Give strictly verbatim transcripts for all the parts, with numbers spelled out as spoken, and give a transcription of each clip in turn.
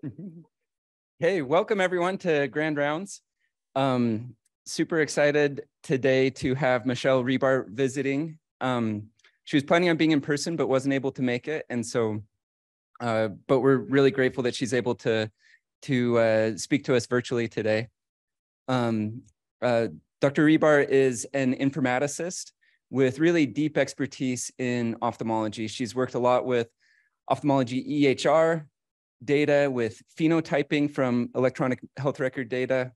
Hey, welcome everyone to Grand Rounds. Um, super excited today to have Michelle Rebar visiting. Um, she was planning on being in person, but wasn't able to make it. And so, uh, but we're really grateful that she's able to, to uh, speak to us virtually today. Um, uh, Doctor Rebar is an informaticist with really deep expertise in ophthalmology. She's worked a lot with ophthalmology E H R data, with phenotyping from electronic health record data.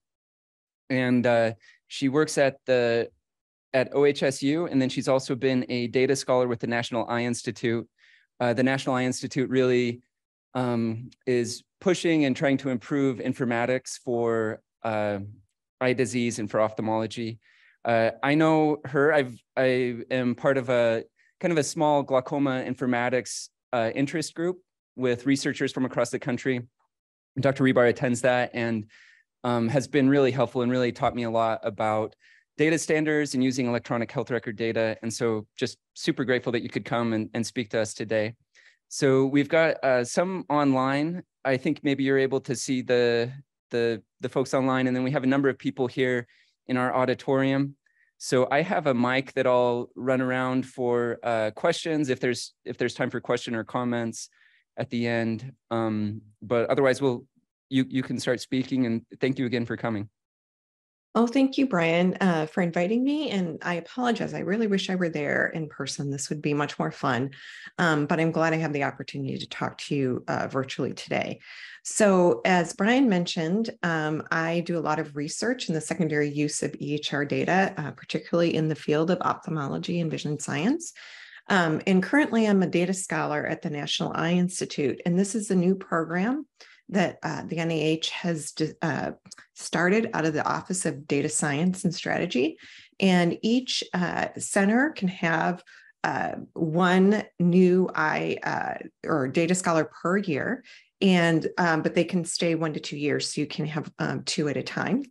And uh, she works at the at O H S U, and then she's also been a data scholar with the National Eye Institute. Uh, the National Eye Institute really um, is pushing and trying to improve informatics for uh, eye disease and for ophthalmology. Uh, I know her. I've I am part of a kind of a small glaucoma informatics uh, interest group with researchers from across the country. Doctor Rebar attends that and um, has been really helpful and really taught me a lot about data standards and using electronic health record data. And so just super grateful that you could come and, and speak to us today. So we've got uh, some online. I think maybe you're able to see the, the, the folks online, and then we have a number of people here in our auditorium. So I have a mic that I'll run around for uh, questions if there's, if there's time for question or comments at the end. Um, but otherwise, we'll, you, you can start speaking, and thank you again for coming. Oh, thank you, Brian, uh, for inviting me. And I apologize. I really wish I were there in person. This would be much more fun. Um, but I'm glad I have the opportunity to talk to you uh, virtually today. So as Brian mentioned, um, I do a lot of research in the secondary use of E H R data, uh, particularly in the field of ophthalmology and vision science. Um, and currently I'm a data scholar at the National Eye Institute. And this is a new program that uh, the N I H has uh, started out of the Office of Data Science and Strategy. And each uh, center can have uh, one new eye uh, or data scholar per year. And, um, but they can stay one to two years. So you can have um, two at a time.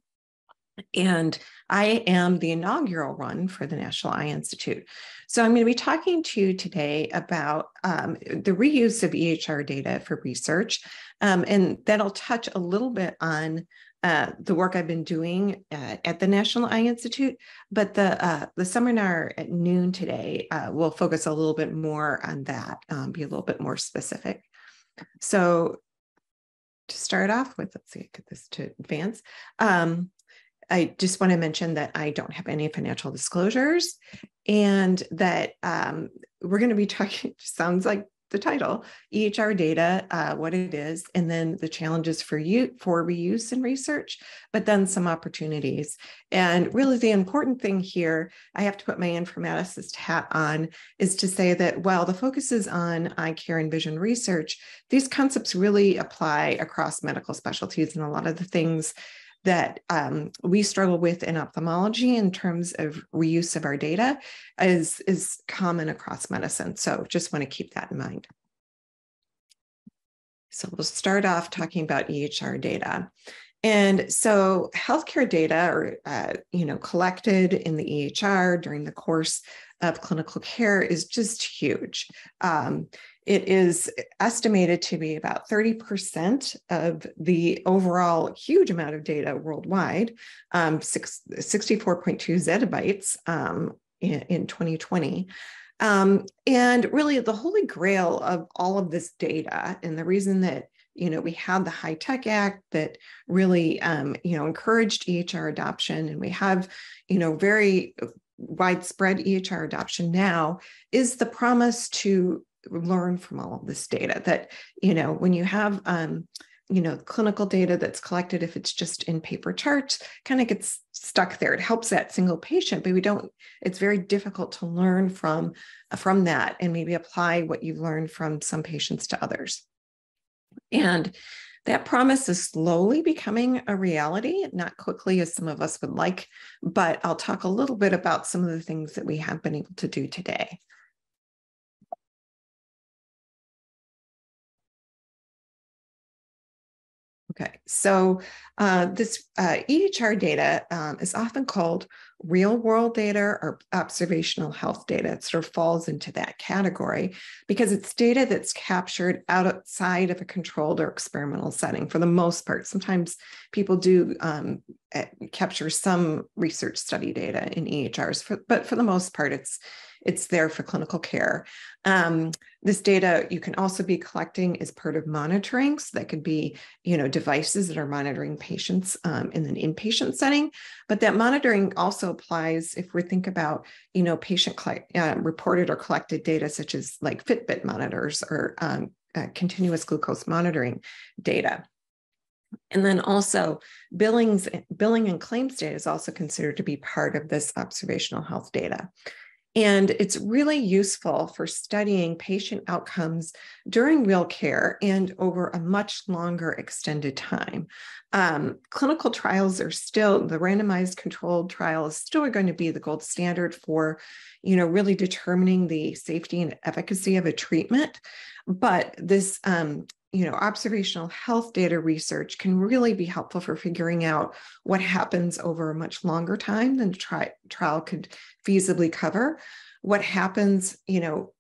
And I am the inaugural one for the National Eye Institute. So I'm going to be talking to you today about um, the reuse of E H R data for research. Um, and that'll touch a little bit on uh, the work I've been doing uh, at the National Eye Institute. But the, uh, the seminar at noon today uh, will focus a little bit more on that, um, be a little bit more specific. So to start off with, let's see, get this to advance. Um, I just want to mention that I don't have any financial disclosures, and that um, we're going to be talking, sounds like the title, E H R data, uh, what it is, and then the challenges for you for reuse and research, but then some opportunities. And really the important thing here, I have to put my informaticist hat on, is to say that while the focus is on eye care and vision research, these concepts really apply across medical specialties, and a lot of the things that um, we struggle with in ophthalmology in terms of reuse of our data is, is common across medicine. So just want to keep that in mind. So we'll start off talking about E H R data. And so healthcare data are, uh, you know, collected in the E H R during the course of clinical care is just huge. Um, It is estimated to be about thirty percent of the overall huge amount of data worldwide, um, six, sixty-four point two zettabytes um, in, in twenty twenty. Um, and really the holy grail of all of this data, and the reason that, you know, we had the HITECH Act that really, um, you know, encouraged E H R adoption, and we have, you know, very widespread E H R adoption now, is the promise to learn from all of this data. That, you know, when you have, um, you know, clinical data that's collected, if it's just in paper charts, kind of gets stuck there. It helps that single patient, but we don't, it's very difficult to learn from, from that and maybe apply what you've learned from some patients to others. And that promise is slowly becoming a reality, not quickly as some of us would like, but I'll talk a little bit about some of the things that we have been able to do today. Okay, so uh, this uh, E H R data um, is often called real world data or observational health data. It sort of falls into that category because it's data that's captured outside of a controlled or experimental setting for the most part. Sometimes people do um, capture some research study data in E H Rs, for, but for the most part, it's it's there for clinical care. Um, this data you can also be collecting as part of monitoring. So that could be, you know, devices that are monitoring patients um, in an inpatient setting. But that monitoring also applies if we think about, you know, patient uh, reported or collected data, such as like Fitbit monitors or um, uh, continuous glucose monitoring data. And then also billings, billing and claims data is also considered to be part of this observational health data. And it's really useful for studying patient outcomes during real care and over a much longer extended time. Um, clinical trials are still, the randomized controlled trial is still going to be the gold standard for, you know, really determining the safety and efficacy of a treatment. But this, um, you know, observational health data research can really be helpful for figuring out what happens over a much longer time than the tri- trial could feasibly cover. What happens, you know,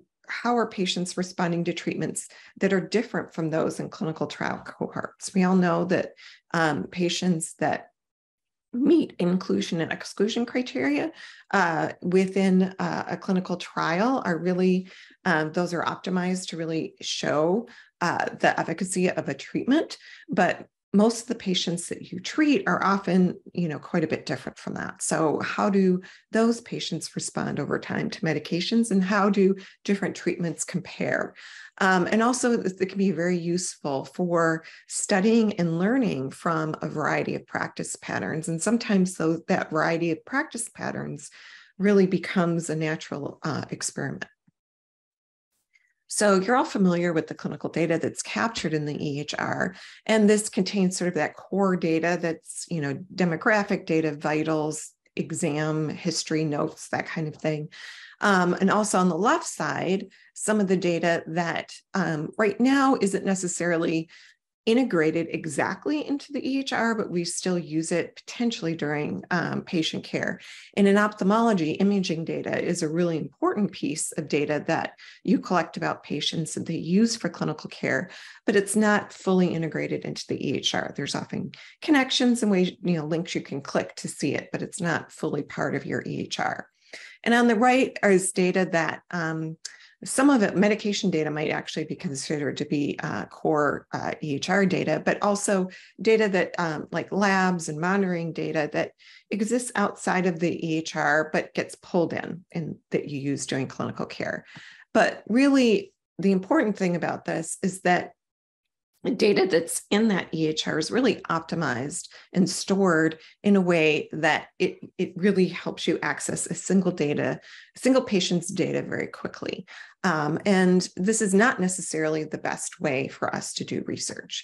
how are patients responding to treatments that are different from those in clinical trial cohorts? We all know that um, patients that meet inclusion and exclusion criteria uh, within uh, a clinical trial are really, um, those are optimized to really show uh, the efficacy of a treatment. But most of the patients that you treat are often, you know, quite a bit different from that. So how do those patients respond over time to medications, and how do different treatments compare? Um, and also it can be very useful for studying and learning from a variety of practice patterns. And sometimes those, that variety of practice patterns really becomes a natural uh, experiment. So you're all familiar with the clinical data that's captured in the E H R, and this contains sort of that core data that's, you know, demographic data, vitals, exam history, notes, that kind of thing. Um, and also on the left side, some of the data that um, right now isn't necessarily integrated exactly into the E H R, but we still use it potentially during um, patient care. And in ophthalmology, imaging data is a really important piece of data that you collect about patients that they use for clinical care, but it's not fully integrated into the E H R. There's often connections and ways, you know, links you can click to see it, but it's not fully part of your E H R. And on the right is data that um, some of it, medication data, might actually be considered to be uh, core uh, E H R data, but also data that um, like labs and monitoring data that exists outside of the E H R, but gets pulled in and that you use during clinical care. But really, the important thing about this is that the data that's in that E H R is really optimized and stored in a way that it, it really helps you access a single data, a single patient's data very quickly. Um, and this is not necessarily the best way for us to do research.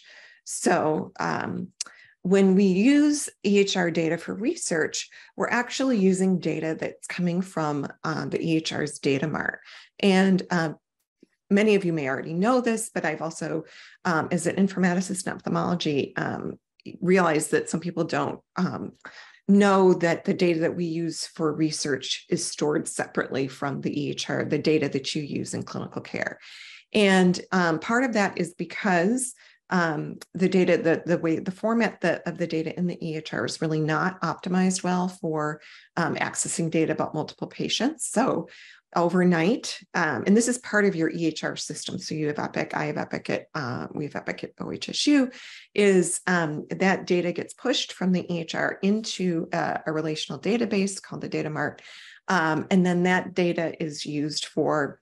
So um, when we use E H R data for research, we're actually using data that's coming from um, the E H R's data mart. And uh, many of you may already know this, but I've also, um, as an informaticist in ophthalmology, um, realized that some people don't um, know that the data that we use for research is stored separately from the E H R, the data that you use in clinical care. And um, part of that is because um, the data, the, the way, the format that, of the data in the E H R is really not optimized well for um, accessing data about multiple patients. So overnight, um, and this is part of your E H R system. So you have Epic, I have Epic at, uh, we have Epic at O H S U, is um, that data gets pushed from the E H R into uh, a relational database called the Data Mart. Um, and then that data is used for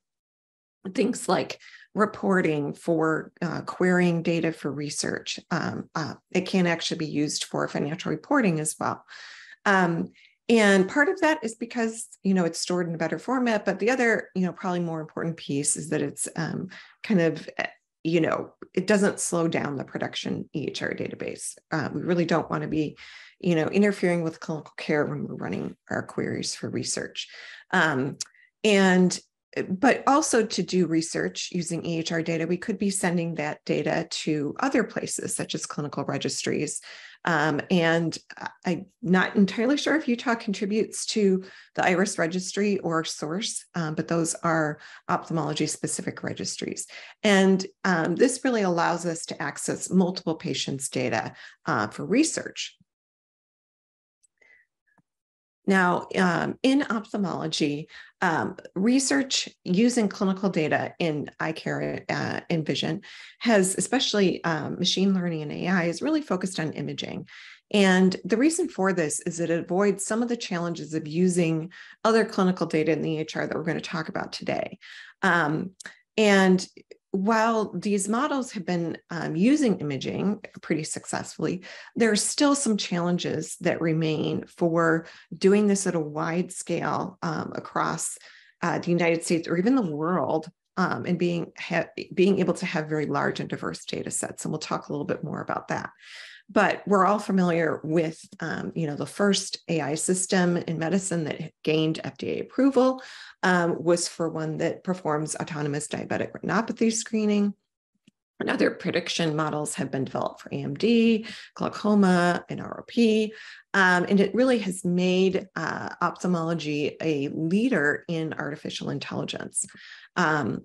things like reporting, for uh, querying data for research. Um, uh, it can actually be used for financial reporting as well. Um, And part of that is because, you know, it's stored in a better format. But the other, you know, probably more important piece is that it's um, kind of, you know, it doesn't slow down the production E H R database. Uh, we really don't want to be, you know, interfering with clinical care when we're running our queries for research. Um, and but also to do research using E H R data, we could be sending that data to other places, such as clinical registries. Um, and I'm not entirely sure if Utah contributes to the IRIS registry or SOURCE, um, but those are ophthalmology-specific registries. And um, this really allows us to access multiple patients' data uh, for research. Now, um, in ophthalmology, um, research using clinical data in eye care uh, and vision has, especially um, machine learning and A I, is really focused on imaging. And the reason for this is that it avoids some of the challenges of using other clinical data in the E H R that we're going to talk about today. Um, and while these models have been um, using imaging pretty successfully, there are still some challenges that remain for doing this at a wide scale um, across uh, the United States or even the world, um, and being, being able to have very large and diverse data sets. And we'll talk a little bit more about that. But we're all familiar with, um, you know, the first A I system in medicine that gained F D A approval um, was for one that performs autonomous diabetic retinopathy screening. And other prediction models have been developed for A M D, glaucoma, and R O P. Um, and it really has made uh, ophthalmology a leader in artificial intelligence. Um,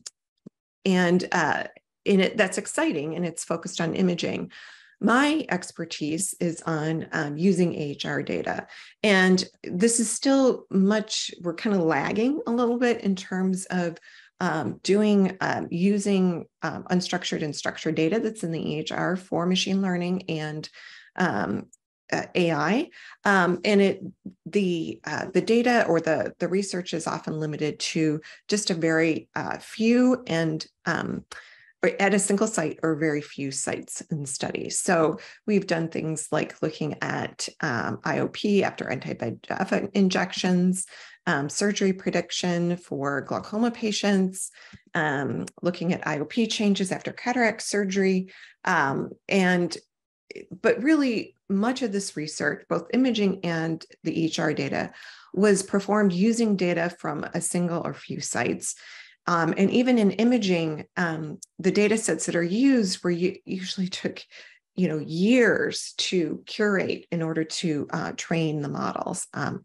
and uh, in it, that's exciting, and it's focused on imaging. My expertise is on um, using A H R data. And this is still much, we're kind of lagging a little bit in terms of um, doing, um, using um, unstructured and structured data that's in the E H R for machine learning and um, uh, A I. Um, and it, the, uh, the data or the, the research is often limited to just a very uh, few and um, at a single site or very few sites and studies. So we've done things like looking at um, I O P after anti-V E G F injections, um, surgery prediction for glaucoma patients, um, looking at I O P changes after cataract surgery. Um, and, but really much of this research, both imaging and the E H R data, was performed using data from a single or few sites. Um, and even in imaging, um, the data sets that are used were usually took, you know, years to curate in order to uh, train the models. Um,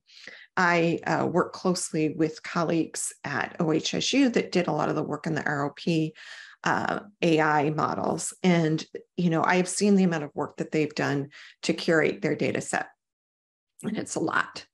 I uh, work closely with colleagues at O H S U that did a lot of the work in the R O P uh, A I models. And, you know, I have seen the amount of work that they've done to curate their data set, and it's a lot.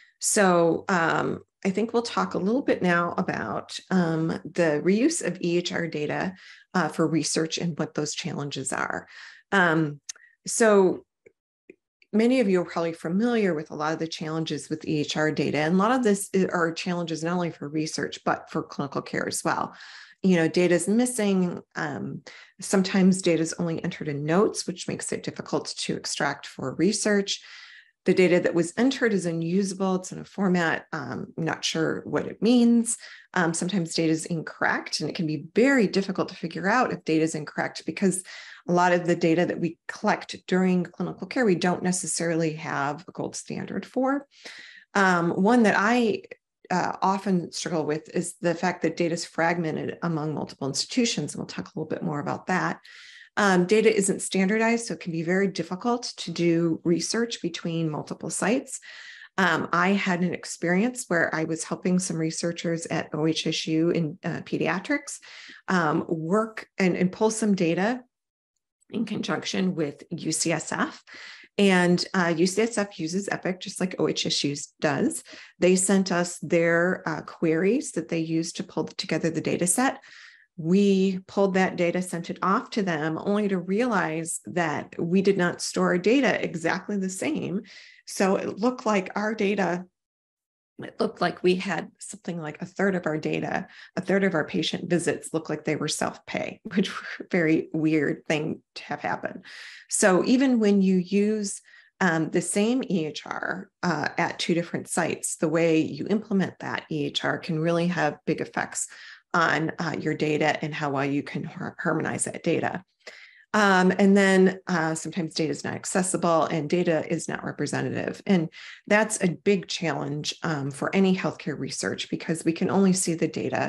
So um, I think we'll talk a little bit now about um, the reuse of E H R data uh, for research and what those challenges are. Um, so many of you are probably familiar with a lot of the challenges with E H R data, and a lot of this are challenges not only for research, but for clinical care as well. You know, data is missing. Um, sometimes data is only entered in notes, which makes it difficult to extract for research. The data that was entered is unusable. It's in a format, um, I'm not sure what it means. Um, sometimes data is incorrect, and it can be very difficult to figure out if data is incorrect because a lot of the data that we collect during clinical care, we don't necessarily have a gold standard for. Um, one that I uh, often struggle with is the fact that data is fragmented among multiple institutions, and we'll talk a little bit more about that. Um, data isn't standardized, so it can be very difficult to do research between multiple sites. Um, I had an experience where I was helping some researchers at O H S U in uh, pediatrics um, work and, and pull some data in conjunction with U C S F. And uh, U C S F uses Epic just like O H S U does. They sent us their uh, queries that they used to pull together the data set. We pulled that data, sent it off to them, only to realize that we did not store our data exactly the same. So it looked like our data, it looked like we had something like a third of our data, a third of our patient visits looked like they were self-pay, which were a very weird thing to have happen. So even when you use um, the same E H R uh, at two different sites, the way you implement that E H R can really have big effects on uh, your data and how well you can har harmonize that data. Um, and then uh, sometimes data is not accessible and data is not representative. And that's a big challenge um, for any healthcare research because we can only see the data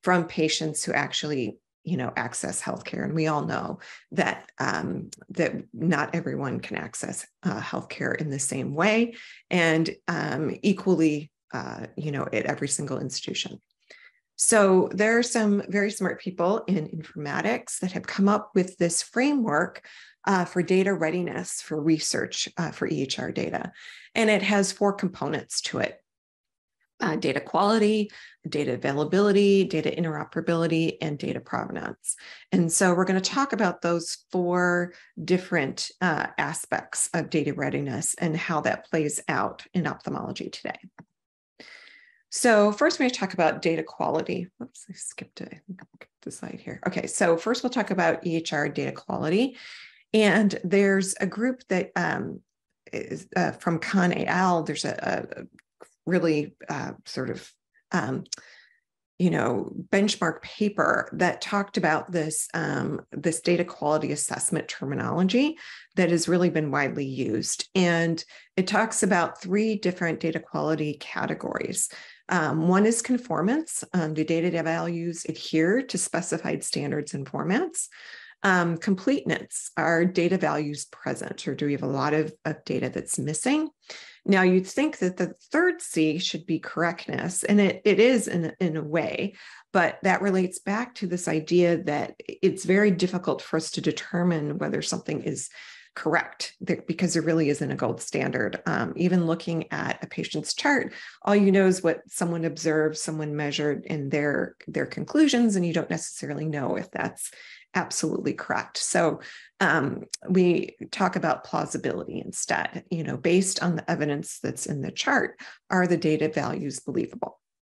from patients who actually, you know, access healthcare. And we all know that, um, that not everyone can access uh, healthcare in the same way and um, equally, uh, you know, at every single institution. So there are some very smart people in informatics that have come up with this framework uh, for data readiness for research uh, for E H R data. And it has four components to it. Uh, data quality, data availability, data interoperability, and data provenance. And so we're going to talk about those four different uh, aspects of data readiness and how that plays out in ophthalmology today. So first, we're going to talk about data quality. Oops, I skipped a, the slide here. Okay, so first we'll talk about E H R data quality. And there's a group that um, is uh, from Khan et al. There's a, a really uh, sort of, um, you know, benchmark paper that talked about this, um, this data quality assessment terminology that has really been widely used. And it talks about three different data quality categories. Um, one is conformance. Um, do data values adhere to specified standards and formats? Um, completeness, are data values present, or do we have a lot of, of data that's missing? Now, you'd think that the third C should be correctness, and it, it is in, in a way, but that relates back to this idea that it's very difficult for us to determine whether something is correct because there really isn't a gold standard. Um, even looking at a patient's chart, all you know is what someone observed, someone measured, and their, their conclusions, and you don't necessarily know if that's absolutely correct. So um, we talk about plausibility instead. You know, based on the evidence that's in the chart, are the data values believable?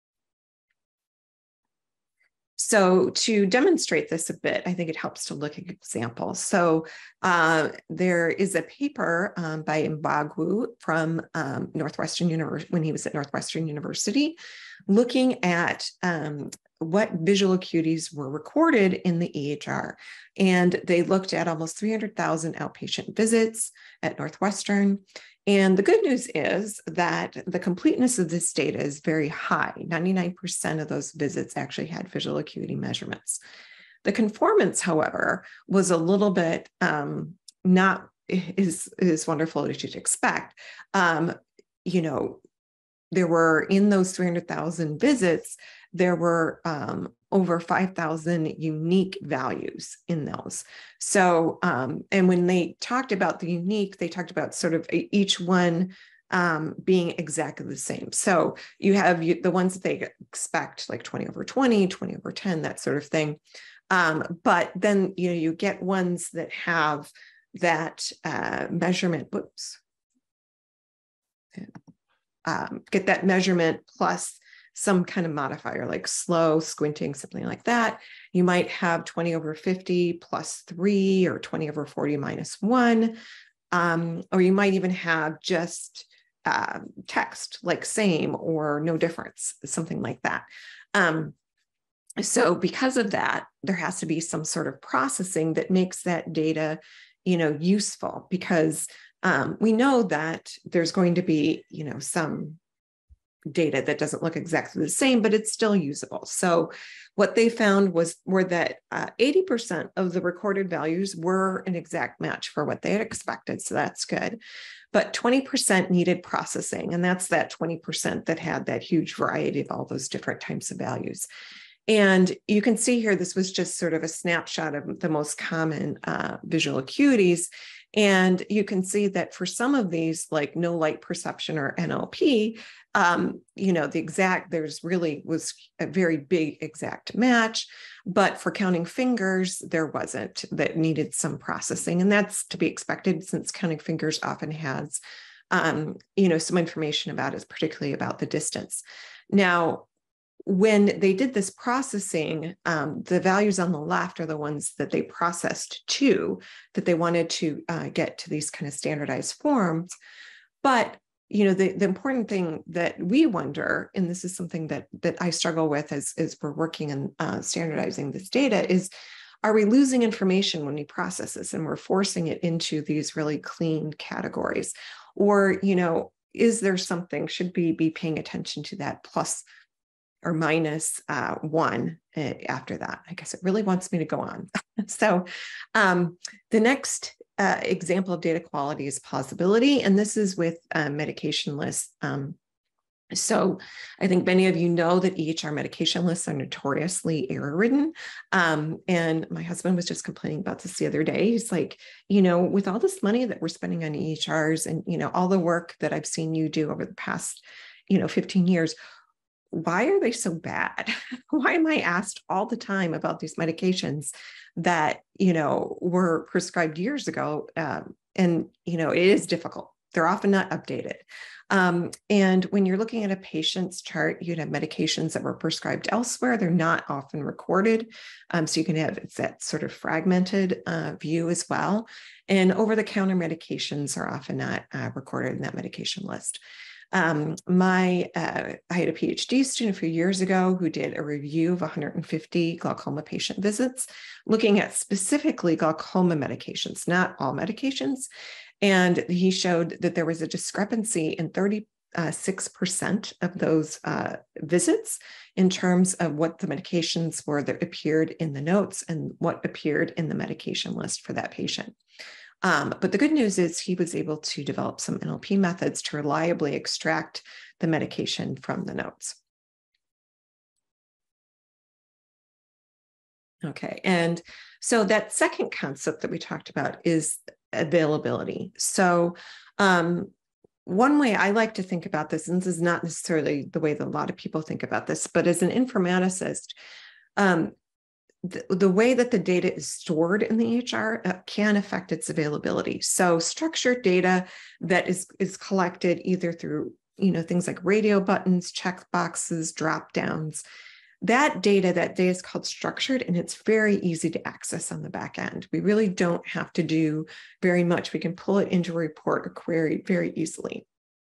So to demonstrate this a bit, I think it helps to look at examples. So uh, there is a paper um, by Mbagwu from um, Northwestern University, when he was at Northwestern University, looking at um, what visual acuities were recorded in the E H R. And they looked at almost three hundred thousand outpatient visits at Northwestern. And the good news is that the completeness of this data is very high. ninety-nine percent of those visits actually had visual acuity measurements. The conformance, however, was a little bit um, not as, as wonderful as you'd expect. Um, you know, there were, in those three hundred thousand visits, there were um, over five thousand unique values in those. So, um, and when they talked about the unique, they talked about sort of each one um, being exactly the same. So you have you, the ones that they expect, like twenty over twenty, twenty over ten, that sort of thing. Um, but then, you know, you get ones that have that uh, measurement, whoops, um, get that measurement plus some kind of modifier like slow, squinting, something like that. You might have twenty over fifty plus three, or twenty over forty minus one. Um, or you might even have just uh, text like same or no difference, something like that. Um, so because of that, there has to be some sort of processing that makes that data, you know, useful, because um, we know that there's going to be, you know, some data that doesn't look exactly the same, but it's still usable. So what they found was were that uh, eighty percent of the recorded values were an exact match for what they had expected. So that's good. But twenty percent needed processing. And that's that twenty percent that had that huge variety of all those different types of values. And you can see here, this was just sort of a snapshot of the most common uh, visual acuities. And you can see that for some of these, like no light perception or N L P, um, you know, the exact, there's really was a very big exact match. But for counting fingers, there wasn't, that needed some processing. And that's to be expected, since counting fingers often has, um, you know, some information about it, particularly about the distance. Now, when they did this processing, um, the values on the left are the ones that they processed to, that they wanted to uh, get to these kind of standardized forms. But, you know, the, the important thing that we wonder, and this is something that, that I struggle with as, as we're working on uh, standardizing this data, is, are we losing information when we process this and we're forcing it into these really clean categories? Or, you know, is there something, should we be paying attention to that plus or minus uh, one uh, after that. I guess it really wants me to go on. So um, the next uh, example of data quality is plausibility, and this is with uh, medication lists. Um, So I think many of you know that E H R medication lists are notoriously error-ridden. Um, and my husband was just complaining about this the other day. He's like, you know, with all this money that we're spending on E H Rs and, you know, all the work that I've seen you do over the past, you know, fifteen years, why are they so bad? Why am I asked all the time about these medications that, you know, were prescribed years ago? Um, and, you know, it is difficult. They're often not updated. Um, and when you're looking at a patient's chart, you'd have medications that were prescribed elsewhere. They're not often recorded. Um, so you can have it's that sort of fragmented uh, view as well. And over-the-counter medications are often not uh, recorded in that medication list. Um, my, uh, I had a PhD student a few years ago who did a review of one hundred fifty glaucoma patient visits, looking at specifically glaucoma medications, not all medications. And he showed that there was a discrepancy in thirty-six percent of those uh, visits in terms of what the medications were that appeared in the notes and what appeared in the medication list for that patient. Um, but the good news is he was able to develop some N L P methods to reliably extract the medication from the notes. Okay, and so that second concept that we talked about is availability. So um, one way I like to think about this, and this is not necessarily the way that a lot of people think about this, but as an informaticist, um, the, the way that the data is stored in the E H R uh, can affect its availability. So structured data that is, is collected either through, you know, things like radio buttons, check boxes, drop downs, that data, that data is called structured, and it's very easy to access on the back end. We really don't have to do very much. We can pull it into a report or query very easily.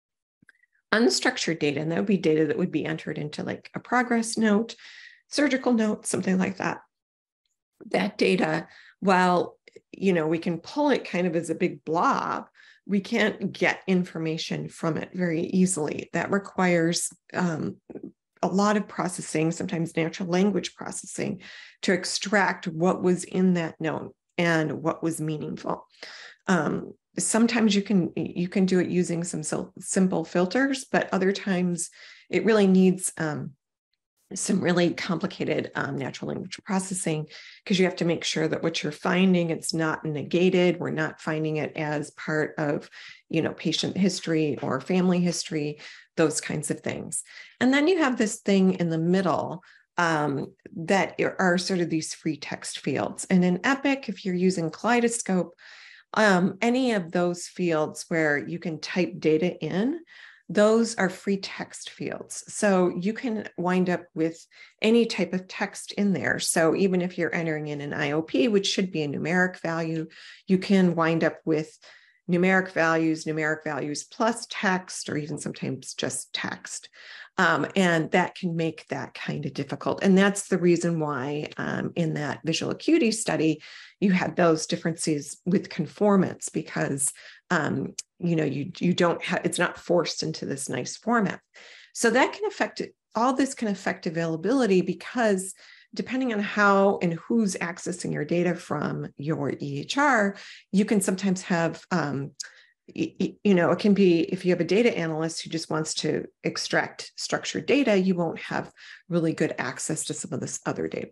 Unstructured data, and that would be data that would be entered into like a progress note, surgical note, something like that. That data, while, you know, we can pull it kind of as a big blob, we can't get information from it very easily. That requires um, a lot of processing, sometimes natural language processing, to extract what was in that note and what was meaningful. Um, sometimes you can you can do it using some so simple filters, but other times it really needs um, some really complicated um, natural language processing, because you have to make sure that what you're finding, it's not negated. We're not finding it as part of, you know, patient history or family history, those kinds of things. And then you have this thing in the middle um, that are sort of these free text fields. And in Epic, if you're using Kaleidoscope, um, any of those fields where you can type data in, those are free text fields. So you can wind up with any type of text in there. So even if you're entering in an I O P, which should be a numeric value, you can wind up with numeric values, numeric values plus text, or even sometimes just text. Um, and that can make that kind of difficult. And that's the reason why um, in that visual acuity study, you had those differences with conformance, because um, you know, you, you don't have, it's not forced into this nice format. So that can affect, all this can affect availability, because depending on how and who's accessing your data from your E H R, you can sometimes have, um, you know, it can be, if you have a data analyst who just wants to extract structured data, you won't have really good access to some of this other data.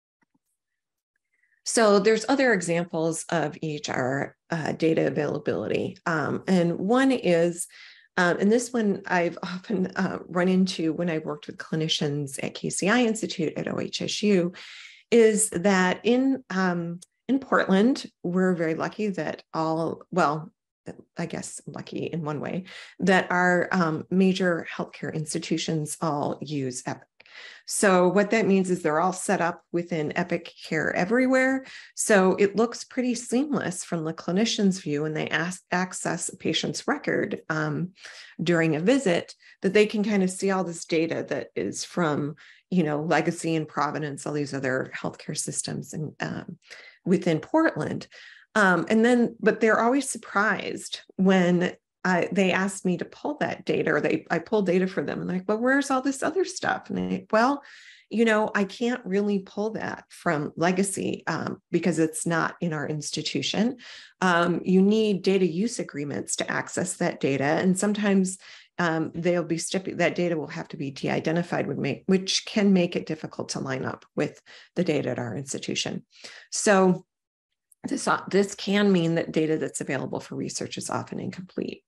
So there's other examples of E H R uh, data availability. Um, and one is, um, and this one I've often uh, run into when I've worked with clinicians at K C I Institute at O H S U, is that in, um, in Portland, we're very lucky that all, well, I guess lucky in one way, that our um, major healthcare institutions all use Epic. So what that means is they're all set up within Epic Care Everywhere. So it looks pretty seamless from the clinician's view when they ask, access a patient's record um, during a visit, that they can kind of see all this data that is from, you know, Legacy and Providence, all these other healthcare systems and um, within Portland. Um, and then, but they're always surprised when I, they asked me to pull that data, or they I pulled data for them, and they're like, well, where's all this other stuff? And they, well, you know, I can't really pull that from Legacy um, because it's not in our institution. Um, you need data use agreements to access that data. And sometimes um, they'll be stipulated, that data will have to be de-identified, would make, which can make it difficult to line up with the data at our institution. So this, this can mean that data that's available for research is often incomplete.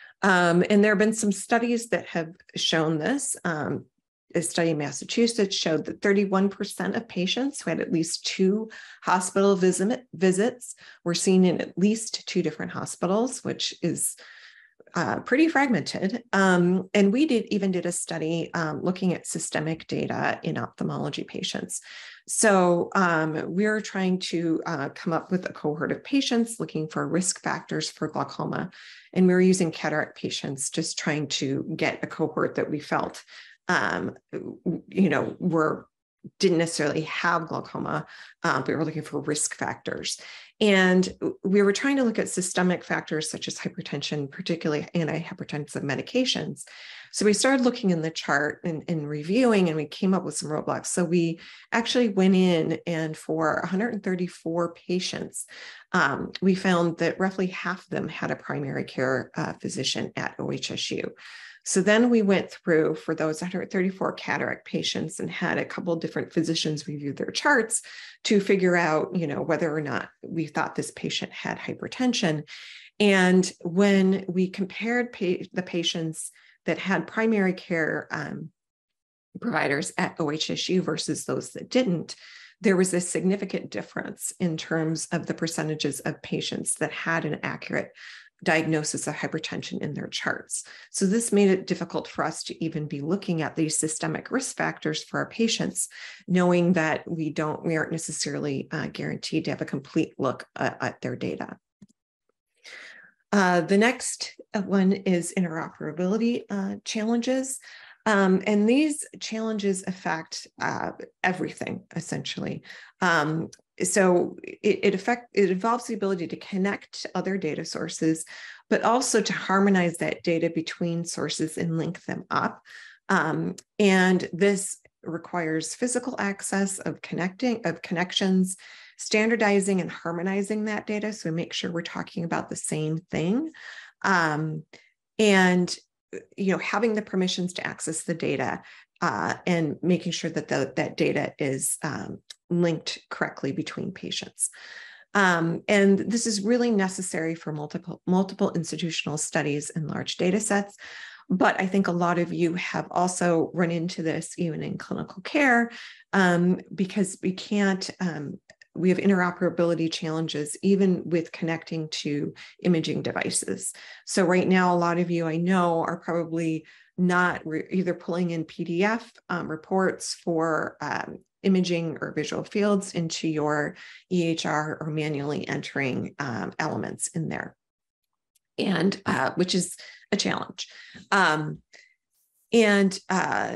Um, and there have been some studies that have shown this. Um, A study in Massachusetts showed that thirty-one percent of patients who had at least two hospital visit, visits were seen in at least two different hospitals, which is uh, pretty fragmented. Um, and we did even did a study um, looking at systemic data in ophthalmology patients. So um, we're trying to uh, come up with a cohort of patients looking for risk factors for glaucoma. And we were using cataract patients, just trying to get a cohort that we felt Um, you know, were didn't necessarily have glaucoma, um, but we were looking for risk factors. And we were trying to look at systemic factors such as hypertension, particularly antihypertensive medications. So we started looking in the chart and, and reviewing, and we came up with some roadblocks. So we actually went in, and for one hundred thirty-four patients, um, we found that roughly half of them had a primary care uh, physician at O H S U. So then we went through for those one hundred thirty-four cataract patients and had a couple of different physicians review their charts to figure out, you know, whether or not we thought this patient had hypertension. And when we compared pa- the patients that had primary care um, providers at O H S U versus those that didn't, there was a significant difference in terms of the percentages of patients that had an accurate diagnosis of hypertension in their charts. So this made it difficult for us to even be looking at these systemic risk factors for our patients, knowing that we don't, we aren't necessarily uh, guaranteed to have a complete look uh, at their data. Uh, the next one is interoperability uh, challenges. Um, and these challenges affect uh, everything, essentially. Um, so it, it, affect, it involves the ability to connect to other data sources, but also to harmonize that data between sources and link them up. Um, and this requires physical access of connecting, of connections, standardizing and harmonizing that data, so we make sure we're talking about the same thing. Um, and you know, having the permissions to access the data uh, and making sure that the, that data is um, linked correctly between patients. Um, and this is really necessary for multiple, multiple institutional studies and large data sets. But I think a lot of you have also run into this even in clinical care um, because we can't, um, we have interoperability challenges even with connecting to imaging devices. So right now, a lot of you I know are probably not either pulling in P D F um, reports for um, imaging or visual fields into your E H R or manually entering um, elements in there, and uh, which is a challenge. Um, and uh,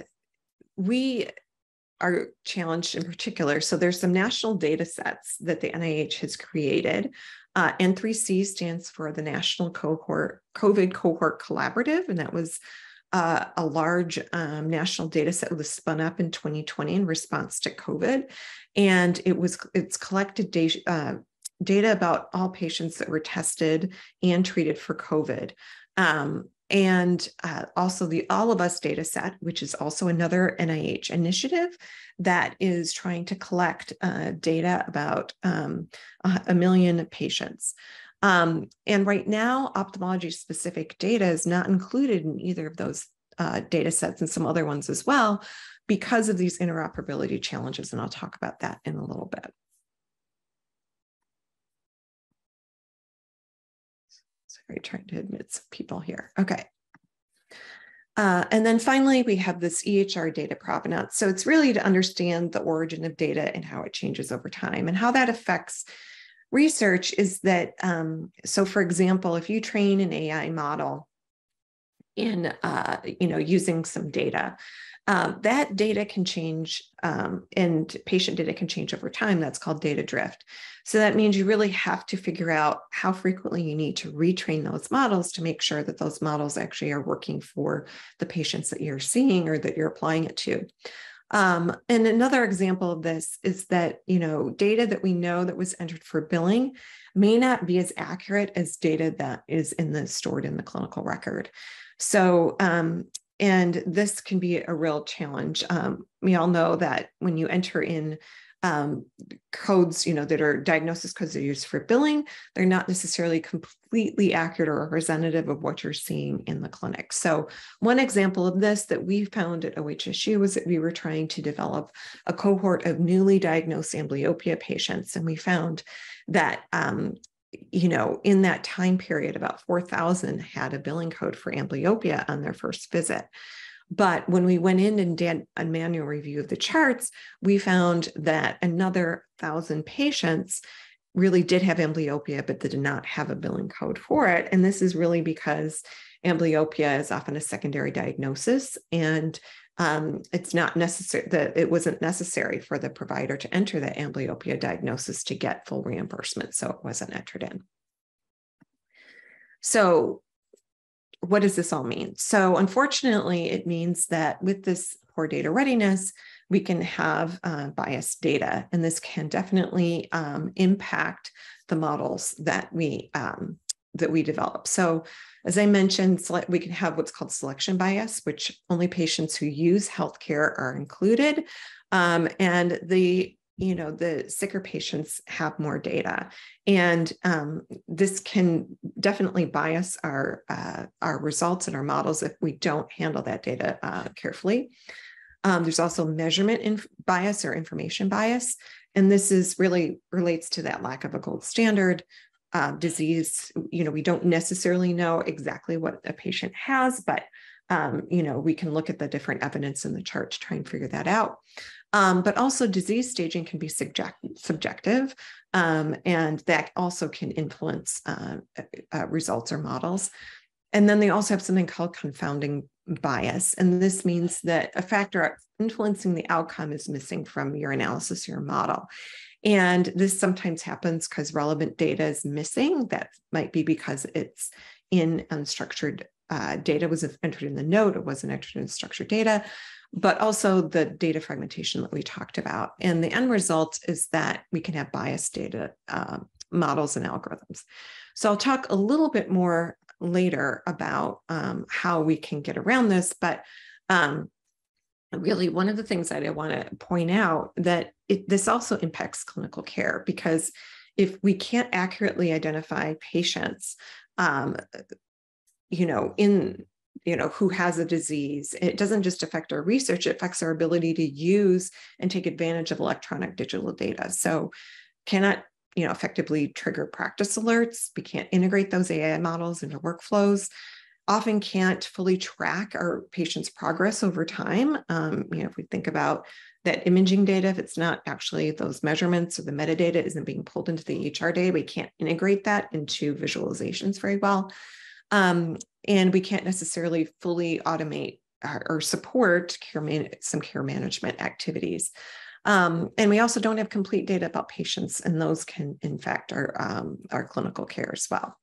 we are challenged in particular. So there's some national data sets that the N I H has created. Uh, N three C stands for the National Cohort COVID Cohort Collaborative, and that was uh, a large um, national data set that was spun up in twenty twenty in response to COVID, and it was it's collected data. Uh, data about all patients that were tested and treated for COVID. Um, and uh, also the All of Us data set, which is also another N I H initiative that is trying to collect uh, data about um, a, a million patients. Um, and right now, ophthalmology specific data is not included in either of those uh, data sets and some other ones as well because of these interoperability challenges. And I'll talk about that in a little bit. Sorry, trying to admit some people here. Okay. Uh, and then finally, we have this E H R data provenance. So it's really to understand the origin of data and how it changes over time and how that affects research is that, um, so for example, if you train an A I model in, uh, you know, using some data, Um, that data can change um, and patient data can change over time. That's called data drift. So that means you really have to figure out how frequently you need to retrain those models to make sure that those models actually are working for the patients that you're seeing or that you're applying it to. Um, and another example of this is that, you know, data that we know that was entered for billing may not be as accurate as data that is in the stored in the clinical record. So, um, and this can be a real challenge. Um, we all know that when you enter in um, codes, you know, that are diagnosis codes that are used for billing, they're not necessarily completely accurate or representative of what you're seeing in the clinic. So one example of this that we found at O H S U was that we were trying to develop a cohort of newly diagnosed amblyopia patients. And we found that um, you know, in that time period, about four thousand had a billing code for amblyopia on their first visit. But when we went in and did a manual review of the charts, we found that another thousand patients really did have amblyopia, but they did not have a billing code for it. And this is really because amblyopia is often a secondary diagnosis, and um, it's not necessary that it wasn't necessary for the provider to enter the amblyopia diagnosis to get full reimbursement. So it wasn't entered in. So what does this all mean? So unfortunately, it means that with this poor data readiness, we can have uh, biased data, and this can definitely um, impact the models that we um, that we develop. So as I mentioned, we can have what's called selection bias, which only patients who use healthcare are included. Um, and the, you know, the sicker patients have more data. And um, this can definitely bias our, uh, our results and our models if we don't handle that data uh, carefully. Um, there's also measurement inf- bias or information bias. And this is really relates to that lack of a gold standard. Uh, disease, you know, we don't necessarily know exactly what a patient has, but, um, you know, we can look at the different evidence in the chart to try and figure that out. Um, but also disease staging can be subject, subjective, um, and that also can influence uh, uh, results or models. And then they also have something called confounding bias. And this means that a factor influencing the outcome is missing from your analysis, your model. And this sometimes happens because relevant data is missing. That might be because it's in unstructured uh, data was entered in the note, it wasn't entered in structured data, but also the data fragmentation that we talked about. And the end result is that we can have biased data uh, models and algorithms. So I'll talk a little bit more later about um, how we can get around this, but um, really, one of the things that I want to point out that it, this also impacts clinical care, because if we can't accurately identify patients, um, you know, in, you know, who has a disease, it doesn't just affect our research, it affects our ability to use and take advantage of electronic digital data. So cannot, you know, effectively trigger practice alerts. We can't integrate those A I models into workflows. Often can't fully track our patients' progress over time. Um, you know, if we think about that imaging data, if it's not actually those measurements or the metadata isn't being pulled into the E H R data, we can't integrate that into visualizations very well. Um, and we can't necessarily fully automate or, or support care man- some care management activities. Um, and we also don't have complete data about patients, and those can infect our, um, our clinical care as well.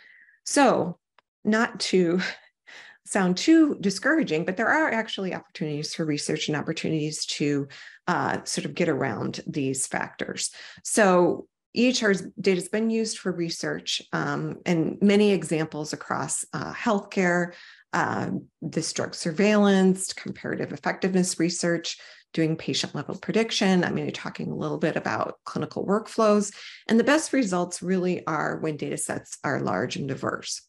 So, not to sound too discouraging, but there are actually opportunities for research and opportunities to uh, sort of get around these factors. So E H R's data has been used for research, um, and many examples across uh, healthcare, uh, this drug surveillance, comparative effectiveness research, doing patient level prediction. I'm going to be talking a little bit about clinical workflows. And the best results really are when data sets are large and diverse.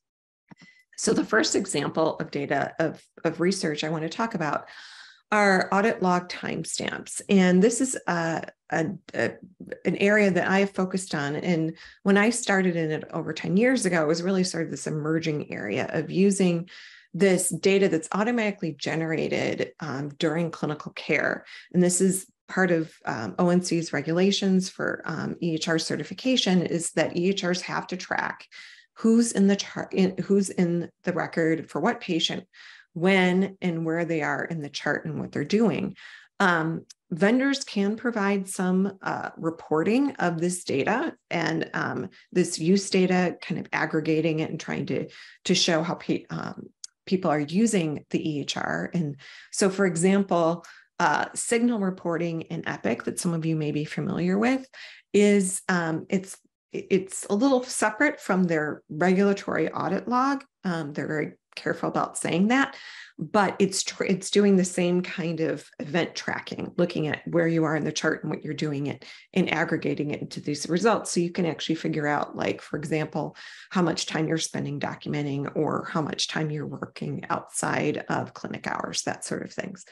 So the first example of data of, of research I want to talk about are audit log timestamps. And this is a, a, a, an area that I have focused on. And when I started in it over ten years ago, it was really sort of this emerging area of using this data that's automatically generated um, during clinical care. And this is part of um, O N C's regulations for um, E H R certification, is that E H Rs have to track who's in the chart, in, who's in the record for what patient, when and where they are in the chart and what they're doing. Um, vendors can provide some uh, reporting of this data and um, this use data, kind of aggregating it and trying to, to show how pe um, people are using the E H R. And so, for example, uh, signal reporting in Epic that some of you may be familiar with is um, it's it's a little separate from their regulatory audit log. Um, they're very careful about saying that, but it's it's doing the same kind of event tracking, looking at where you are in the chart and what you're doing it and aggregating it into these results. So you can actually figure out, like, for example, how much time you're spending documenting or how much time you're working outside of clinic hours, that sort of things.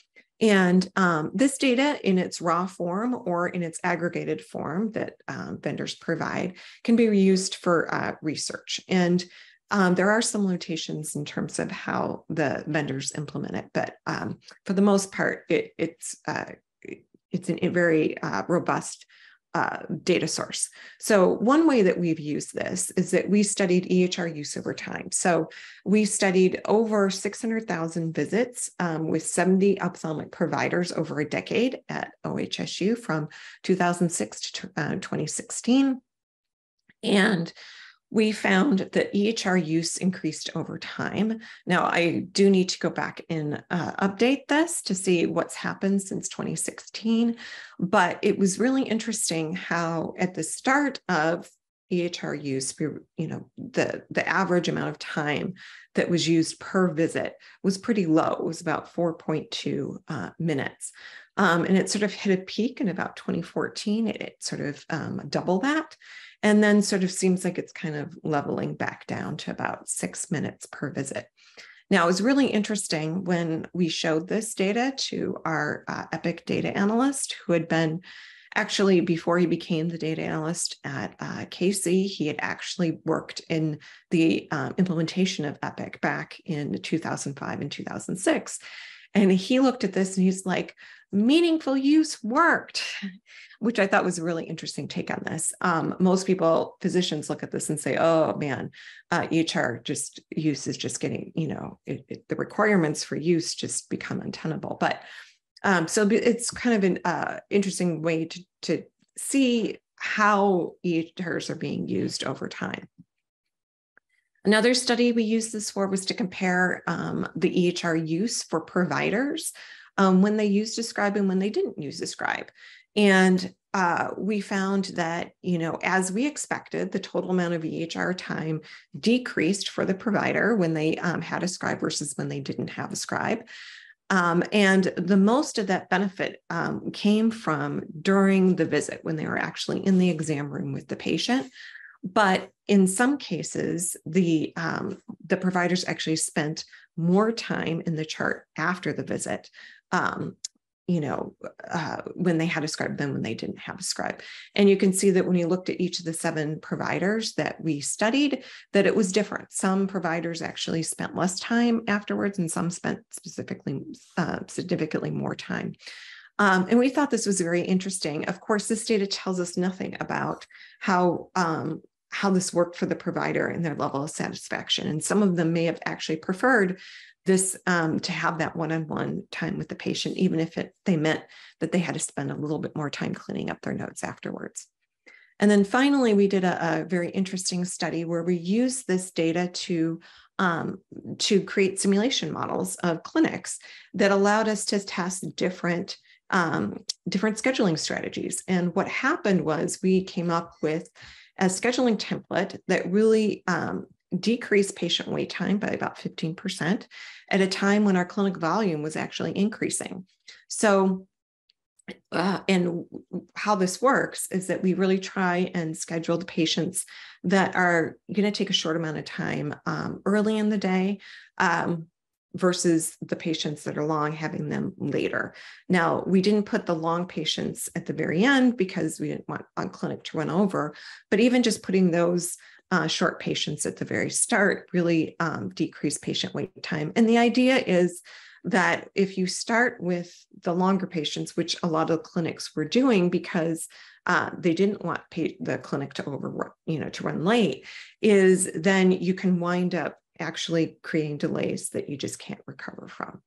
And um, this data in its raw form or in its aggregated form that um, vendors provide can be reused for uh, research. And um, there are some limitations in terms of how the vendors implement it, but um, for the most part, it, it's uh, it's an, a very uh, robust uh, data source. So one way that we've used this is that we studied E H R use over time. So we studied over six hundred thousand visits um, with seventy ophthalmic providers over a decade at O H S U from two thousand six to uh, twenty sixteen. And we found that E H R use increased over time. Now, I do need to go back and uh, update this to see what's happened since twenty sixteen, but it was really interesting how at the start of E H R use, you know, the, the average amount of time that was used per visit was pretty low. It was about four point two uh, minutes. Um, and it sort of hit a peak in about twenty fourteen. It, it sort of um, doubled that. And then sort of seems like it's kind of leveling back down to about six minutes per visit. Now, it was really interesting when we showed this data to our uh, Epic data analyst, who had been actually, before he became the data analyst at uh, K C, he had actually worked in the um, implementation of Epic back in two thousand five and two thousand six. And he looked at this and he's like, meaningful use worked, which I thought was a really interesting take on this. Um, most people, physicians, look at this and say, oh man, uh, E H R just use is just getting, you know, it, it, the requirements for use just become untenable. But um, so it's kind of an uh, interesting way to, to see how E H Rs are being used over time. Another study we used this for was to compare um, the E H R use for providers um, when they used Describe and when they didn't use Describe. And uh, we found that, you know, as we expected, the total amount of E H R time decreased for the provider when they um, had a scribe versus when they didn't have a scribe. Um, and the most of that benefit um, came from during the visit when they were actually in the exam room with the patient. But in some cases, the, um, the providers actually spent more time in the chart after the visit, um, you know, uh, when they had a scribe than when they didn't have a scribe. And you can see that when you looked at each of the seven providers that we studied, that it was different. Some providers actually spent less time afterwards, and some spent specifically uh, significantly more time. Um, and we thought this was very interesting. Of course, this data tells us nothing about how um, how this worked for the provider and their level of satisfaction. And some of them may have actually preferred this um, to have that one-on-one time with the patient, even if it they meant that they had to spend a little bit more time cleaning up their notes afterwards. And then finally, we did a, a very interesting study where we used this data to um, to create simulation models of clinics that allowed us to test different um, different scheduling strategies. And what happened was we came up with a scheduling template that really um, decreased patient wait time by about fifteen percent at a time when our clinic volume was actually increasing. So, uh, and how this works is that we really try and schedule the patients that are going to take a short amount of time um, early in the day, um, versus the patients that are long, having them later. Now, we didn't put the long patients at the very end because we didn't want on clinic to run over, but even just putting those uh, short patients at the very start really um, decrease patient wait time. And the idea is that if you start with the longer patients, which a lot of clinics were doing because uh, they didn't want pay the clinic to over, you know, to run late, is then you can wind up actually creating delays that you just can't recover from.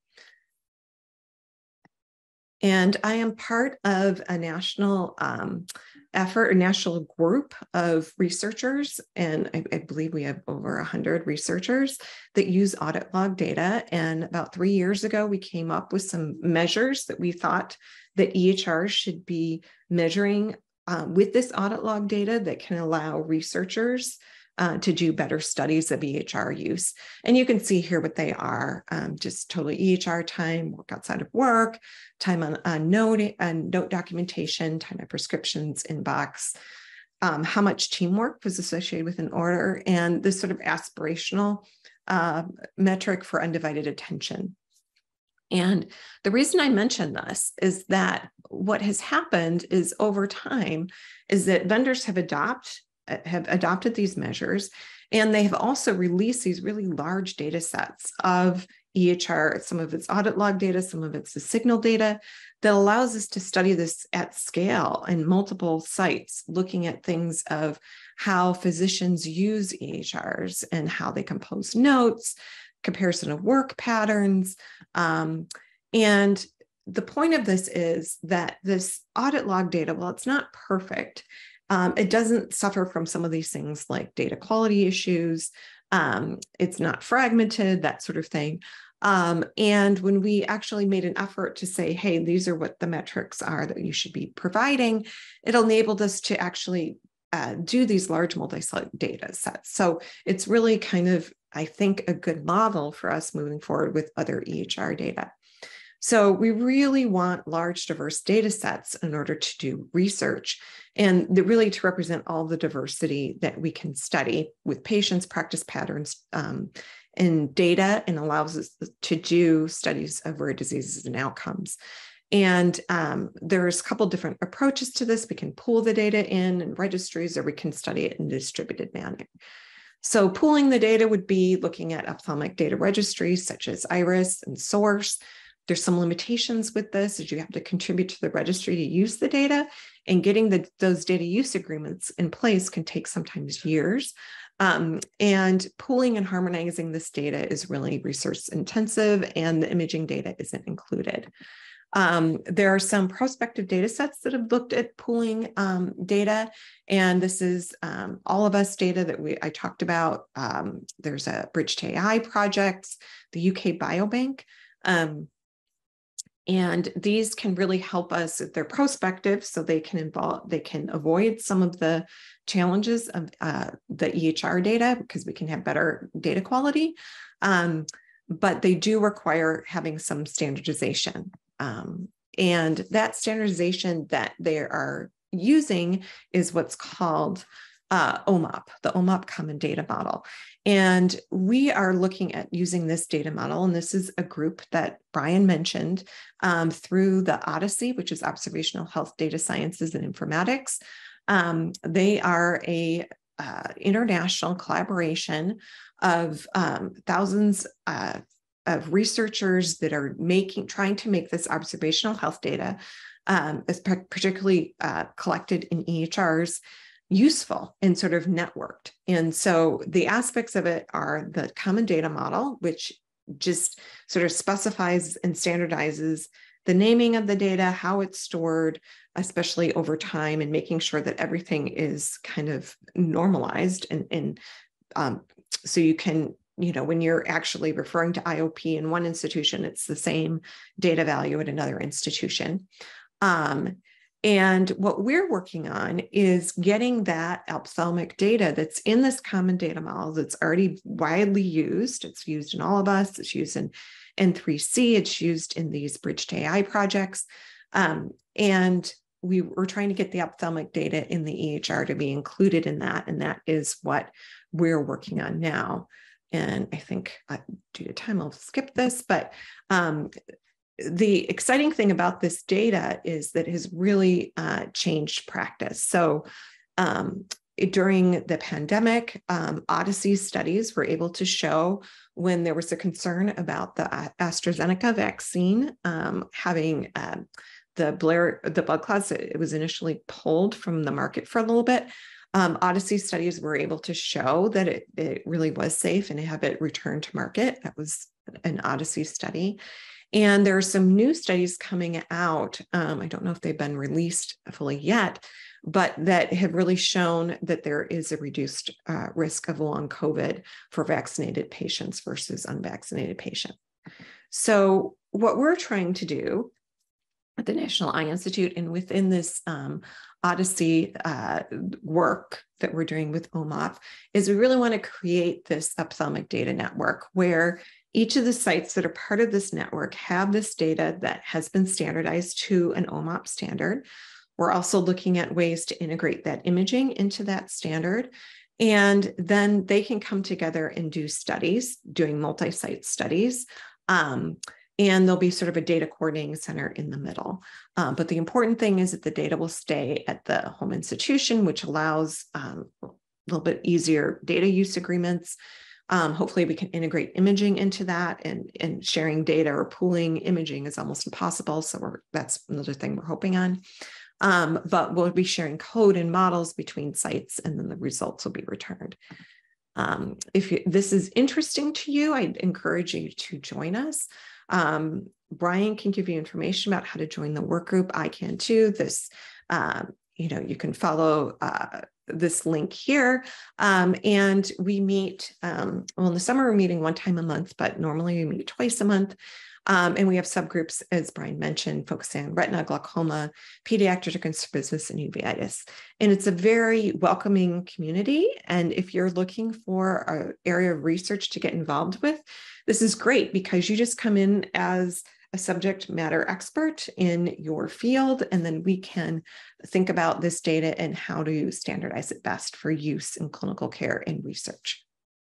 And I am part of a national um, effort, a national group of researchers, and I, I believe we have over one hundred researchers that use audit log data. And about three years ago, we came up with some measures that we thought that E H Rs should be measuring um, with this audit log data that can allow researchers Uh, to do better studies of E H R use. And you can see here what they are, um, just total E H R time, work outside of work, time on, on note, on note documentation, time on prescriptions, inbox, um, how much teamwork was associated with an order, and this sort of aspirational uh, metric for undivided attention. And the reason I mention this is that what has happened is over time is that vendors have adopted have adopted these measures, and they have also released these really large data sets of E H R, some of it's audit log data, some of it's the signal data that allows us to study this at scale in multiple sites, looking at things of how physicians use E H Rs and how they compose notes, comparison of work patterns. Um, and the point of this is that this audit log data, well, it's not perfect. Um, it doesn't suffer from some of these things like data quality issues. Um, it's not fragmented, that sort of thing. Um, and when we actually made an effort to say, hey, these are what the metrics are that you should be providing, it enabled us to actually uh, do these large multi-site data sets. So it's really kind of, I think, a good model for us moving forward with other E H R data. So we really want large, diverse data sets in order to do research, and really to represent all the diversity that we can study with patients, practice patterns, um, and data, and allows us to do studies of rare diseases and outcomes. And um, there's a couple different approaches to this. We can pull the data in in registries, or we can study it in a distributed manner. So pooling the data would be looking at ophthalmic data registries such as IRIS and SOURCE. There's some limitations with this, as you have to contribute to the registry to use the data, and getting the, those data use agreements in place can take sometimes years. Um, and pooling and harmonizing this data is really resource intensive, and the imaging data isn't included. Um, there are some prospective data sets that have looked at pooling um, data, and this is um, All of Us data that we I talked about. Um, there's a Bridge to A I project, the U K Biobank. Um, And these can really help us if they're prospective, so they can involve, they can avoid some of the challenges of uh, the E H R data, because we can have better data quality. Um, but they do require having some standardization. Um, and that standardization that they are using is what's called uh, O M O P, the O M O P Common Data Model. And we are looking at using this data model, and this is a group that Brian mentioned um, through the Odyssey, which is Observational Health Data Sciences and Informatics. Um, they are a uh, international collaboration of um, thousands uh, of researchers that are making, trying to make this observational health data, um, particularly uh, collected in E H Rs, useful and sort of networked. And so the aspects of it are the common data model, which just sort of specifies and standardizes the naming of the data, how it's stored, especially over time, and making sure that everything is kind of normalized. And, and um, so you can, you know, when you're actually referring to I O P in one institution, it's the same data value at another institution. Um, And what we're working on is getting that ophthalmic data that's in this common data model that's already widely used. It's used in All of Us, it's used in N three C, it's used in these Bridge to A I projects. Um, and we were trying to get the ophthalmic data in the E H R to be included in that. And that is what we're working on now. And I think uh, due to time, I'll skip this, but um, the exciting thing about this data is that it has really uh, changed practice. So um, it, during the pandemic, um, Odyssey studies were able to show when there was a concern about the AstraZeneca vaccine um, having uh, the, Blair, the blood clots, it was initially pulled from the market for a little bit. Um, Odyssey studies were able to show that it, it really was safe and have it returned to market. That was an Odyssey study. And there are some new studies coming out. Um, I don't know if they've been released fully yet, but that have really shown that there is a reduced uh, risk of long COVID for vaccinated patients versus unvaccinated patients. So what we're trying to do at the National Eye Institute and within this um, Odyssey uh, work that we're doing with O M O P is we really want to create this ophthalmic data network where each of the sites that are part of this network have this data that has been standardized to an O M O P standard. We're also looking at ways to integrate that imaging into that standard. And then they can come together and do studies, doing multi-site studies. Um, and there'll be sort of a data coordinating center in the middle. Um, but the important thing is that the data will stay at the home institution, which allows um, a little bit easier data use agreements. Um, hopefully we can integrate imaging into that, and, and sharing data or pooling imaging is almost impossible. So we're, that's another thing we're hoping on. Um, but we'll be sharing code and models between sites, and then the results will be returned. Um, if you, this is interesting to you, I encourage you to join us. Um, Brian can give you information about how to join the work group. I can too. This, um, you know, you can follow uh, this link here. Um, and we meet, um, well, in the summer, we're meeting one time a month, but normally we meet twice a month. Um, and we have subgroups, as Brian mentioned, focusing on retina, glaucoma, pediatric and strabismus, and uveitis. And it's a very welcoming community. And if you're looking for an area of research to get involved with, this is great because you just come in as a subject matter expert in your field, and then we can think about this data and how to standardize it best for use in clinical care and research.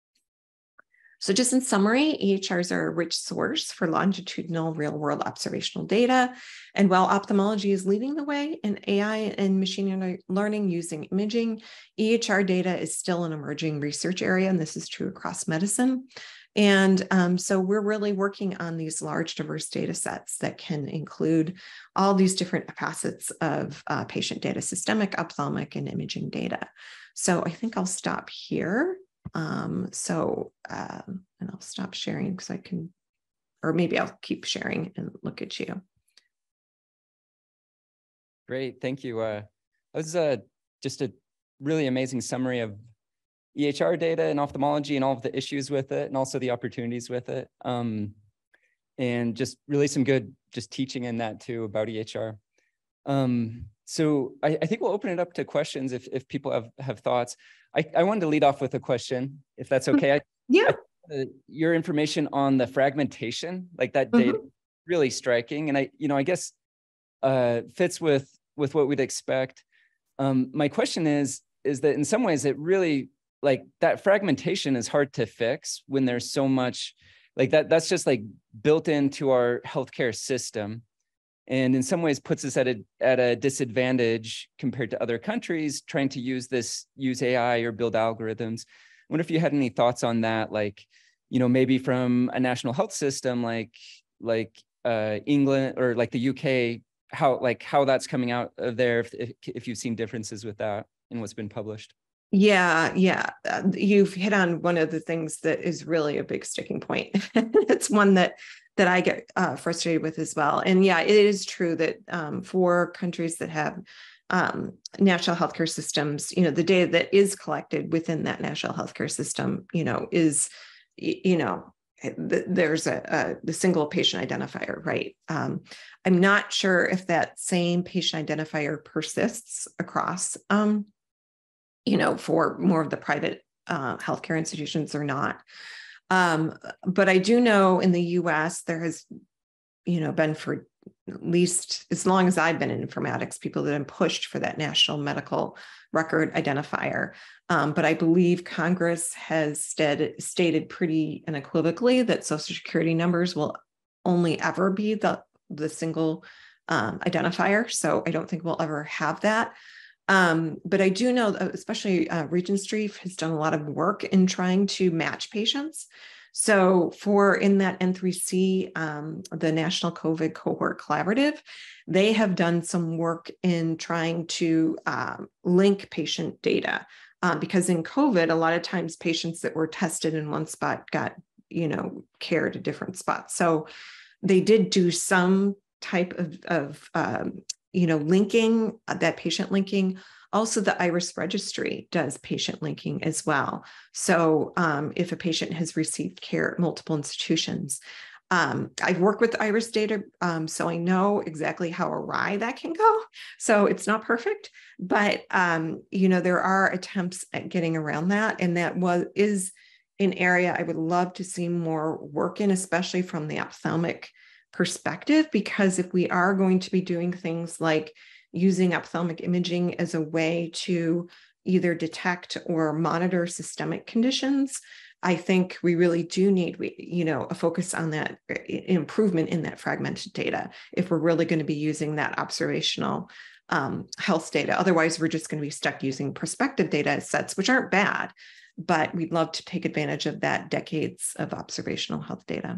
So just in summary, E H Rs are a rich source for longitudinal real-world observational data. And while ophthalmology is leading the way in A I and machine learning using imaging, E H R data is still an emerging research area, and this is true across medicine. And um, so we're really working on these large, diverse data sets that can include all these different facets of uh, patient data, systemic, ophthalmic, and imaging data. So I think I'll stop here. Um, so, um, and I'll stop sharing because I can, or maybe I'll keep sharing and look at you. Great, thank you. Uh, that was uh, just a really amazing summary of E H R data and ophthalmology and all of the issues with it, and also the opportunities with it. Um, and just really some good just teaching in that too about E H R. Um, so I, I think we'll open it up to questions if, if people have, have thoughts. I, I wanted to lead off with a question, if that's okay. I, yeah. I, uh, your information on the fragmentation, like that data, mm-hmm. really striking. And I, you know, I guess uh, fits with, with what we'd expect. Um, my question is, is that in some ways it really, like that fragmentation is hard to fix when there's so much, like that, that's just like built into our healthcare system. And in some ways puts us at a, at a disadvantage compared to other countries trying to use this, use A I or build algorithms. I wonder if you had any thoughts on that, like, you know, maybe from a national health system, like, like uh, England or like the U K, how, like how that's coming out of there, if, if, if you've seen differences with that in what's been published. Yeah, yeah. Uh, you've hit on one of the things that is really a big sticking point. It's one that that I get uh, frustrated with as well. And yeah, it is true that um, for countries that have um, national healthcare systems, you know, the data that is collected within that national healthcare system, you know, is, you know, there's a, a the single patient identifier, right? Um, I'm not sure if that same patient identifier persists across um, you know, for more of the private uh, healthcare institutions or not. Um, but I do know in the U S there has, you know, been for at least as long as I've been in informatics, people that have pushed for that national medical record identifier. Um, but I believe Congress has stated, stated pretty unequivocally that Social Security numbers will only ever be the, the single um, identifier. So I don't think we'll ever have that. Um, but I do know, especially uh, Regent Street has done a lot of work in trying to match patients. So for in that N three C, um, the National COVID Cohort Collaborative, they have done some work in trying to um, link patient data. Uh, because in COVID, a lot of times patients that were tested in one spot got, you know, cared at different spots. So they did do some type of, of um, you know, linking, uh, that patient linking. Also, the IRIS registry does patient linking as well. So um, if a patient has received care at multiple institutions, um, I've worked with IRIS data, um, so I know exactly how awry that can go. So it's not perfect, but um, you know, there are attempts at getting around that, and that was is an area I would love to see more work in, especially from the ophthalmic perspective, because if we are going to be doing things like using ophthalmic imaging as a way to either detect or monitor systemic conditions, I think we really do need, you know, a focus on that improvement in that fragmented data if we're really going to be using that observational um, health data. Otherwise, we're just going to be stuck using prospective data sets, which aren't bad, but we'd love to take advantage of that decades of observational health data.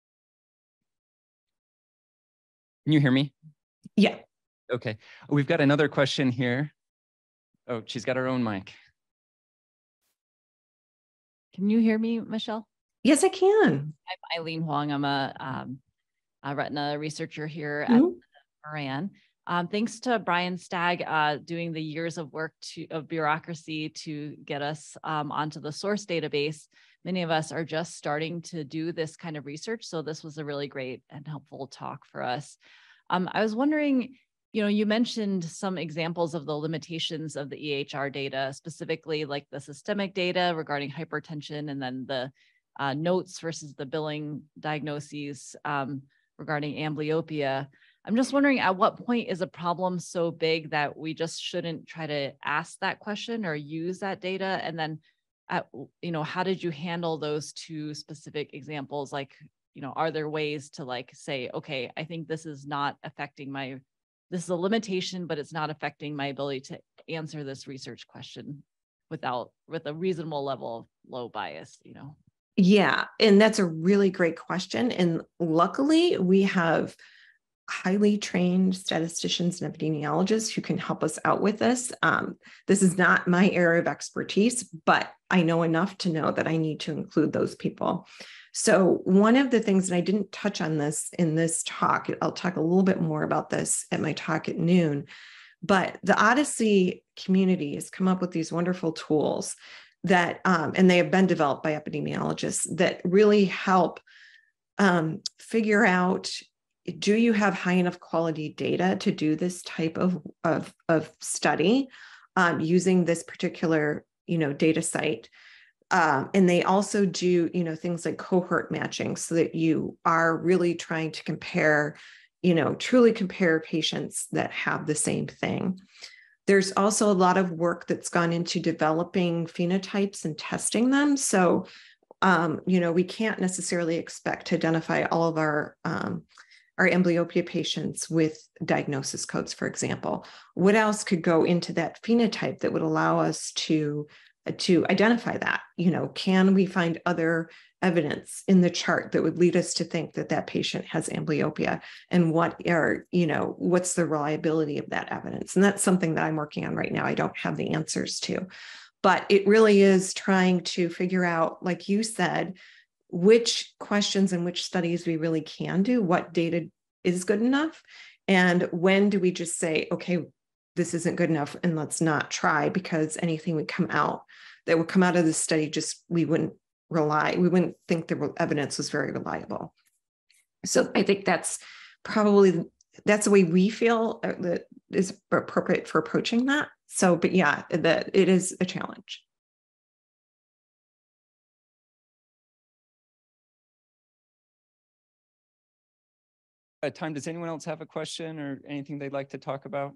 Can you hear me? Yeah. Okay. We've got another question here. Oh, she's got her own mic. Can you hear me, Michelle? Yes, I can. I'm Eileen Huang. I'm a, um, a retina researcher here Mm-hmm. at Moran. Um, thanks to Brian Stagg uh, doing the years of work to, of bureaucracy to get us um, onto the source database. Many of us are just starting to do this kind of research. So this was a really great and helpful talk for us. Um, I was wondering, you know, you mentioned some examples of the limitations of the E H R data, specifically like the systemic data regarding hypertension, and then the uh, notes versus the billing diagnoses um, regarding amblyopia. I'm just wondering, at what point is a problem so big that we just shouldn't try to ask that question or use that data? And then, at, you know, how did you handle those two specific examples? Like, you know, are there ways to like say, okay, I think this is not affecting my, this is a limitation, but it's not affecting my ability to answer this research question without, with a reasonable level of low bias, you know? Yeah, and that's a really great question. And luckily we have highly trained statisticians and epidemiologists who can help us out with this. Um, this is not my area of expertise, but I know enough to know that I need to include those people. So one of the things, and I didn't touch on this in this talk, I'll talk a little bit more about this at my talk at noon, but the Odyssey community has come up with these wonderful tools that, um, and they have been developed by epidemiologists that really help um, figure out, do you have high enough quality data to do this type of, of, of study um, using this particular, you know, data site? Um, and they also do, you know, things like cohort matching so that you are really trying to compare, you know, truly compare patients that have the same thing. There's also a lot of work that's gone into developing phenotypes and testing them. So, um, you know, we can't necessarily expect to identify all of our um, our amblyopia patients with diagnosis codes, for example. What else could go into that phenotype that would allow us to, to identify that? You know, can we find other evidence in the chart that would lead us to think that that patient has amblyopia? And what are, you know, what's the reliability of that evidence? And that's something that I'm working on right now. I don't have the answers to, but it really is trying to figure out, like you said, which questions and which studies we really can do, what data is good enough, and when do we just say, okay, this isn't good enough and let's not try, because anything would come out that would come out of this study, just we wouldn't rely, we wouldn't think the evidence was very reliable. So I think that's probably, that's the way we feel that is appropriate for approaching that. So, but yeah, that it is a challenge. Time, does anyone else have a question or anything they'd like to talk about?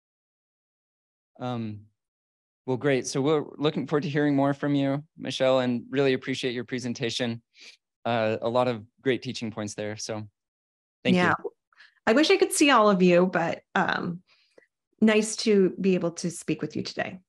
Um, well, great. So we're looking forward to hearing more from you, Michelle, and really appreciate your presentation. Uh, a lot of great teaching points there. So thank yeah. you. I wish I could see all of you, but um, nice to be able to speak with you today.